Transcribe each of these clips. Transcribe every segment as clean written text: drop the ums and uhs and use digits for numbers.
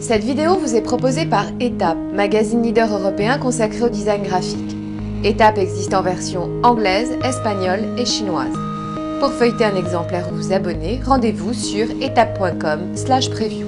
Cette vidéo vous est proposée par Étape, magazine leader européen consacré au design graphique. Étape existe en version anglaise, espagnole et chinoise. Pour feuilleter un exemplaire ou vous abonner, rendez-vous sur étape.com/preview.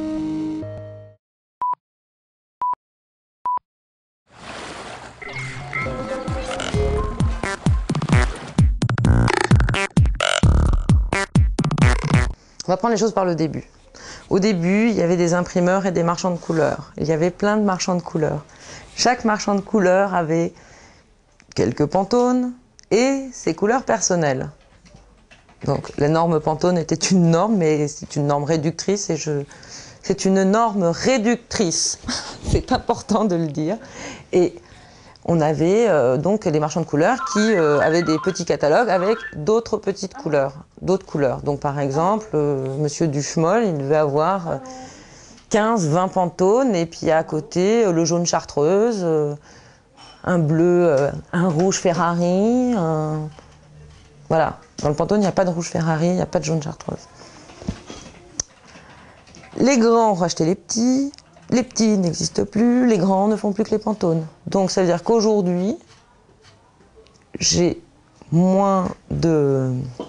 On va prendre les choses par le début. Au début, il y avait des imprimeurs et des marchands de couleurs. Il y avait plein de marchands de couleurs. Chaque marchand de couleurs avait quelques Pantone et ses couleurs personnelles. Donc la norme Pantone était une norme, mais c'est une norme réductrice et c'est une norme réductrice. C'est important de le dire. Et on avait donc des marchands de couleurs qui avaient des petits catalogues avec d'autres petites couleurs, d'autres couleurs. Donc par exemple, Monsieur Duchemol, il devait avoir 15-20 Pantone et puis à côté le jaune chartreuse, un bleu, un rouge Ferrari. Voilà, dans le Pantone il n'y a pas de rouge Ferrari, il n'y a pas de jaune chartreuse. Les grands ont racheté les petits. Les petits n'existent plus, les grands ne font plus que les Pantone. Donc ça veut dire qu'aujourd'hui, j'ai moins de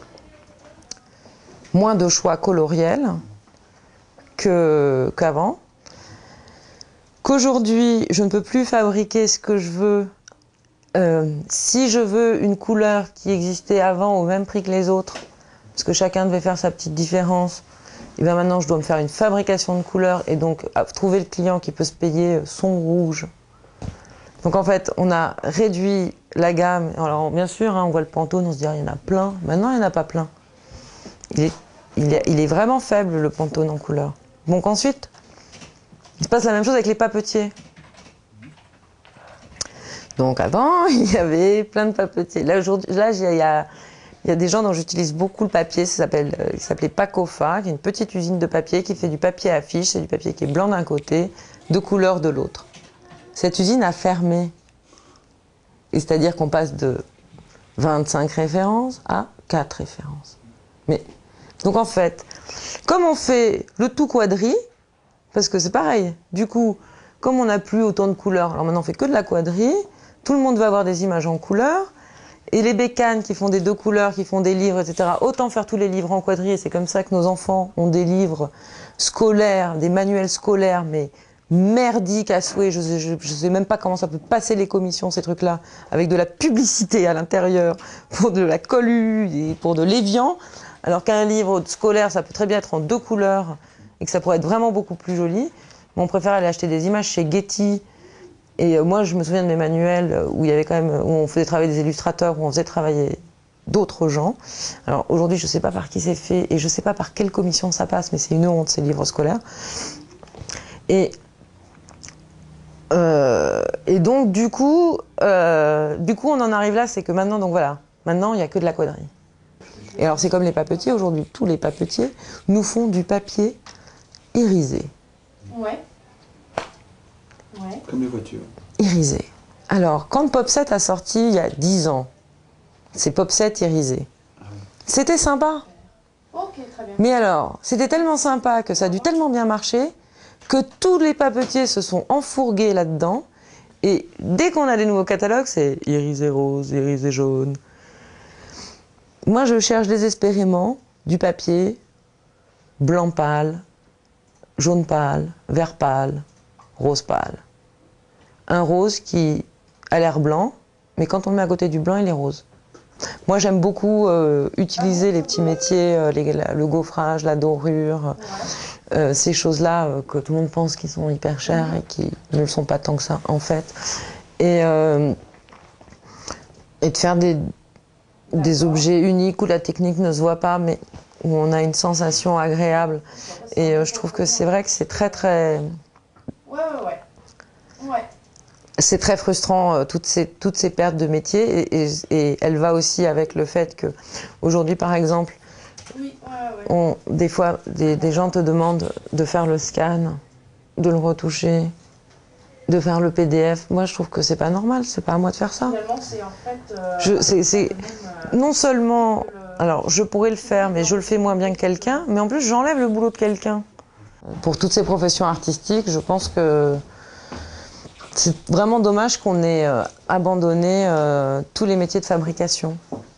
choix coloriels qu'avant. Qu'aujourd'hui, je ne peux plus fabriquer ce que je veux. Si je veux une couleur qui existait avant au même prix que les autres, parce que chacun devait faire sa petite différence, et bien maintenant je dois me faire une fabrication de couleurs et donc trouver le client qui peut se payer son rouge. Donc en fait on a réduit la gamme. Alors bien sûr on voit le Pantone, on se dit il y en a plein. Maintenant il n'y en a pas plein. Il est vraiment faible le Pantone en couleur. Donc ensuite il se passe la même chose avec les papetiers. Donc avant il y avait plein de papetiers. Là aujourd'hui il y a des gens dont j'utilise beaucoup le papier, il s'appelait Pacofa, qui est une petite usine de papier qui fait du papier affiche, c'est du papier qui est blanc d'un côté, de couleur de l'autre. Cette usine a fermé. Et c'est-à-dire qu'on passe de 25 références à 4 références. Donc en fait, comme on fait le tout quadri, parce que c'est pareil, du coup, comme on n'a plus autant de couleurs, alors maintenant on fait que de la quadri, tout le monde va avoir des images en couleur. Et les bécanes qui font des 2 couleurs, qui font des livres, etc., autant faire tous les livres en quadri, et c'est comme ça que nos enfants ont des livres scolaires, des manuels scolaires, mais merdiques à souhait, je sais même pas comment ça peut passer les commissions, ces trucs-là, avec de la publicité à l'intérieur, pour de la colle et pour de l'évian, alors qu'un livre scolaire, ça peut très bien être en 2 couleurs, et que ça pourrait être vraiment beaucoup plus joli. Mais on préfère aller acheter des images chez Getty. Et moi, je me souviens de mes manuels où il y avait quand même, où on faisait travailler des illustrateurs, où on faisait travailler d'autres gens. Alors aujourd'hui, je ne sais pas par qui c'est fait et je ne sais pas par quelle commission ça passe, mais c'est une honte, ces livres scolaires. Et donc du coup, on en arrive là, c'est que maintenant, donc voilà, maintenant il n'y a que de la quadrille. Et alors c'est comme les papetiers aujourd'hui, tous les papetiers nous font du papier irisé. Ouais. Ouais. Comme les voitures. Irisé. Alors, quand Popset a sorti il y a 10 ans, c'est Popset irisé. C'était sympa. Ok, très bien. Mais alors, c'était tellement sympa que ça a dû tellement bien marcher que tous les papetiers se sont enfourgués là-dedans. Et dès qu'on a des nouveaux catalogues, c'est irisé rose, irisé jaune. Moi, je cherche désespérément du papier blanc pâle, jaune pâle, vert pâle, rose pâle. Un rose qui a l'air blanc, mais quand on le met à côté du blanc, il est rose. Moi, j'aime beaucoup utiliser les petits métiers, le gaufrage, la dorure, ces choses-là que tout le monde pense qu'ils sont hyper chers et qui ne le sont pas tant que ça, en fait. Et de faire des objets uniques où la technique ne se voit pas, mais où on a une sensation agréable. Et je trouve que c'est vrai que c'est très, très... Ouais. C'est très frustrant, toutes ces pertes de métier, et elle va aussi avec le fait que aujourd'hui, par exemple, des fois, des gens te demandent de faire le scan, de le retoucher, de faire le PDF. Moi, je trouve que c'est pas normal, c'est pas à moi de faire ça. Finalement, c'est en fait... non seulement... Alors, je pourrais le faire, mais je le fais moins bien que quelqu'un, mais en plus, j'enlève le boulot de quelqu'un. Pour toutes ces professions artistiques, je pense que c'est vraiment dommage qu'on ait abandonné tous les métiers de fabrication.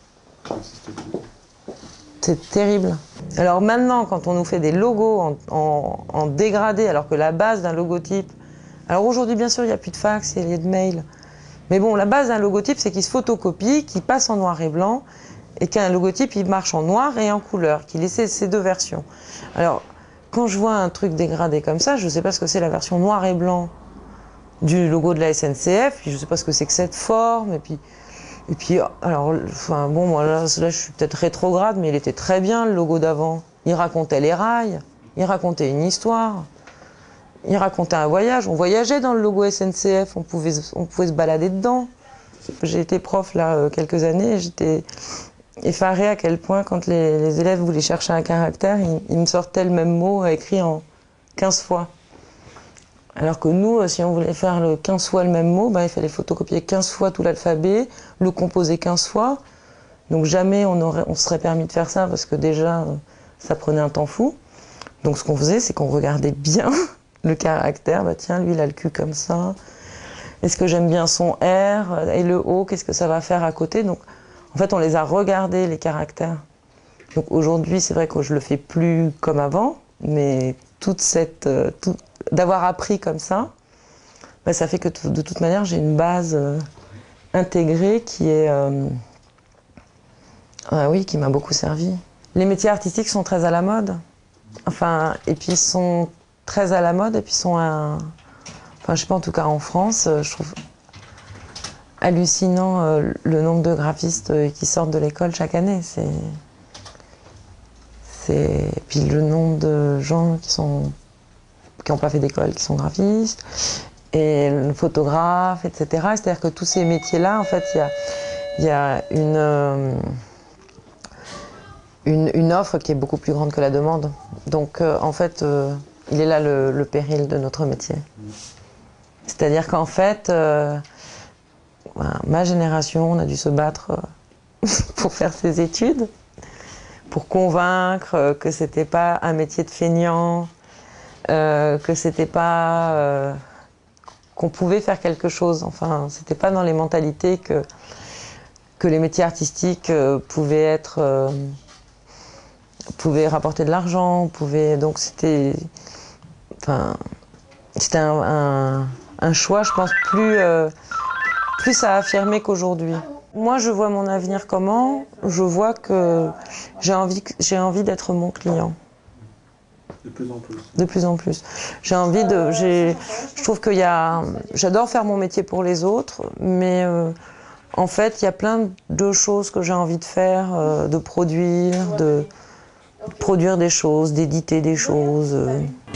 C'est terrible. Alors maintenant, quand on nous fait des logos en dégradé, alors que la base d'un logotype... Alors aujourd'hui, bien sûr, il n'y a plus de fax, il y a de mail. Mais bon, la base d'un logotype, c'est qu'il se photocopie, qu'il passe en noir et blanc, et qu'un logotype, il marche en noir et en couleur, qu'il ait ces deux versions. Alors, quand je vois un truc dégradé comme ça, je ne sais pas ce que c'est la version noir et blanc du logo de la SNCF, puis je ne sais pas ce que c'est que cette forme, et puis alors, enfin, bon, moi, là je suis peut-être rétrograde, mais il était très bien, le logo d'avant. Il racontait les rails, il racontait une histoire, il racontait un voyage. On voyageait dans le logo SNCF, on pouvait se balader dedans. J'ai été prof, là, quelques années, et j'étais effarée à quel point, quand les élèves voulaient chercher un caractère, ils me sortaient le même mot écrit en 15 fois. Alors que nous, si on voulait faire 15 fois le même mot, ben, il fallait photocopier 15 fois tout l'alphabet, le composer 15 fois. Donc jamais on se serait permis de faire ça parce que déjà, ça prenait un temps fou. Donc ce qu'on faisait, c'est qu'on regardait bien le caractère. Bah, tiens, lui, il a le cul comme ça. Est-ce que j'aime bien son R et le O, qu'est-ce que ça va faire à côté? Donc en fait, on les a regardés, les caractères. Donc aujourd'hui, c'est vrai que je le fais plus comme avant, mais d'avoir appris comme ça, bah, ça fait que de toute manière, j'ai une base intégrée qui est, oui, qui m'a beaucoup servi. Les métiers artistiques sont très à la mode. Enfin, et puis ils sont très à la mode, et puis sont enfin, je sais pas, en tout cas en France, je trouve hallucinant le nombre de graphistes qui sortent de l'école chaque année. Puis le nombre de gens qui n'ont pas fait d'école, qui sont graphistes, et le photographe, etc. C'est-à-dire que tous ces métiers-là, en fait, il y a une offre qui est beaucoup plus grande que la demande. Donc, en fait, il est là le péril de notre métier. C'est-à-dire qu'en fait, ma génération, on a dû se battre pour faire ses études, pour convaincre que c'était pas un métier de feignant, que c'était pas qu'on pouvait faire quelque chose. Enfin, c'était pas dans les mentalités que les métiers artistiques pouvaient rapporter de l'argent, donc c'était un choix, je pense, plus à affirmer qu'aujourd'hui. Moi, je vois mon avenir comment? Je vois que j'ai envie d'être mon client. De plus en plus. De plus en plus. Je trouve j'adore faire mon métier pour les autres, mais en fait, il y a plein de choses que j'ai envie de faire, de produire des choses, d'éditer des choses.